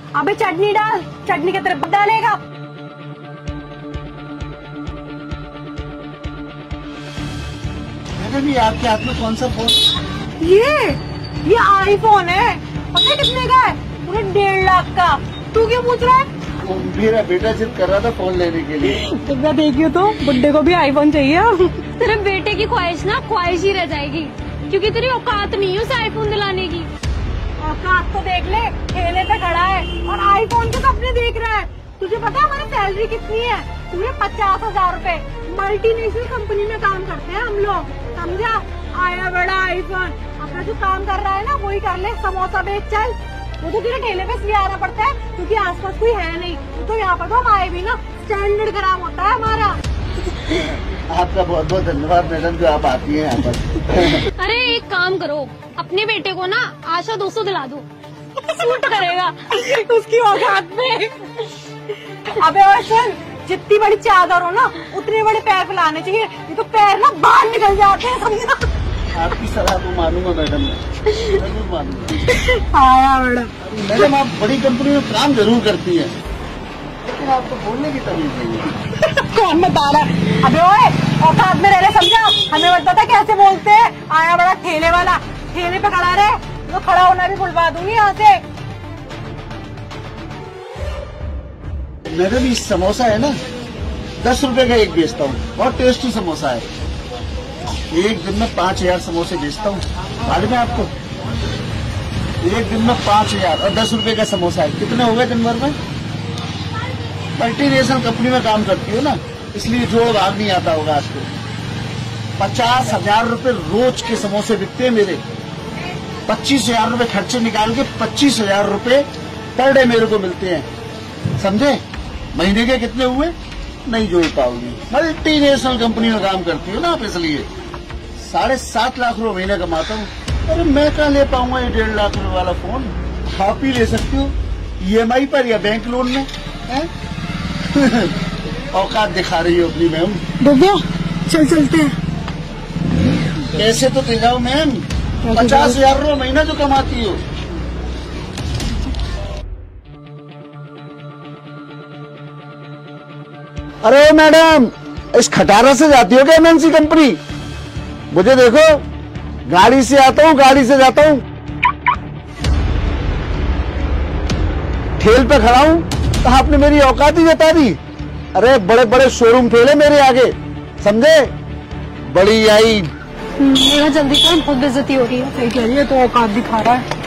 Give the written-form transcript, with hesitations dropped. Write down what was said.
अबे चटनी डाल, चटनी के तरफ डालेगा। मैडम ये आपके हाथ में कौन सा फोन? ये आईफोन है। पता है कितने का है? पूरे 1.5 लाख का। तू क्यों पूछ रहा है? मेरा बेटा जिद कर रहा था फोन लेने के लिए। मैं देखियो तो बुड्ढे को भी आईफोन चाहिए। तेरे बेटे की ख्वाहिश ना ख्वाहिश ही रह जाएगी, क्योंकि तेरी औकात नहीं है उसे आईफोन दिलाने की। औकात तो देख ले, ठेले पे खड़ा है और आईफोन के सपने देख रहा है। तुझे पता है हमारी सैलरी कितनी है? पूरे 50,000 रूपए। मल्टीनेशनल कंपनी में काम करते हैं हम लोग, समझा? आया बड़ा आईफोन। अपना जो काम कर रहा है ना वही कर ले, समोसा बेच चल। वो तो तेरे ठेले पे इसलिए आना पड़ता है क्योंकि आसपास कोई है नहीं। तो यहाँ पर तो हम आए भी ना, स्टैंडर्ड खराब होता है हमारा। आपका बहुत बहुत धन्यवाद मैडम जो आप आती हैं यहाँ पर। अरे एक काम करो, अपने बेटे को ना आशा 200 दिला दो, सूट करेगा उसकी औकात में। अबे और सुन, जितनी बड़ी चादर हो ना उतने बड़े पैर फैलाने चाहिए, ये तो पैर ना बाहर निकल जाते हैं, समझा? आपकी सलाह को मानूंगा मैडम, जरूर मानूंगा। आया बड़ा। मैडम आप बड़ी कंपनी में काम जरूर करती हैं, लेकिन आपको बोलने की तमीज नहीं है। कौन बता रहा है? अबे ओए, औकात में रह रहे, समझा? हमें बता था कैसे बोलते हैं। आया बड़ा ठेले वाला, ठेले पे खड़ा रहे तो खड़ा होना भी भुलवा दूंगी यहाँ से। मैडम ये समोसा है ना 10 रुपए का एक बेचता हूँ, बहुत टेस्टी समोसा है। एक दिन में 5,000 समोसे बेचता हूँ, मालूम है आपको? एक दिन में 5,000 और 10 रुपए का समोसा है, कितने हो गए दिन भर में? मल्टीनेशनल कंपनी में काम करती हो ना, इसलिए जोड़ भाग नहीं आता होगा आपको। 50,000 रुपए रोज के समोसे बिकते हैं मेरे। 25,000 रुपए खर्चे निकाल के 25,000 रुपए पर डे मेरे को मिलते हैं, समझे? महीने के कितने हुए? नहीं जोड़ पाओगी। मल्टीनेशनल कंपनी में काम करती हो ना आप, इसलिए 7.5 लाख रुपए महीने कमाता हूँ। अरे मैं कहाँ ले पाऊंगा ये 1.5 लाख रुपए वाला फोन? आप ही ले सकती हो EMI पर या बैंक लोन में। औकात दिखा रही हो अपनी मैम। दिव्या चल चलते हैं। पैसे तो दे जाओ मैम, 50,000 रुपए महीना जो कमाती हो। अरे मैडम इस खटारा से जाती हो क्या MNC कंपनी? मुझे देखो, गाड़ी से आता हूँ, गाड़ी से जाता हूँ, ठेल पे खड़ा हूँ तो आपने मेरी औकात ही जता दी। अरे बड़े बड़े शोरूम ठेले मेरे आगे, समझे? बड़ी आई। मेरा जल्दी कर, बहुत बेइज्जती हो रही है। सही कह रही है, तो औकात दिखा रहा है।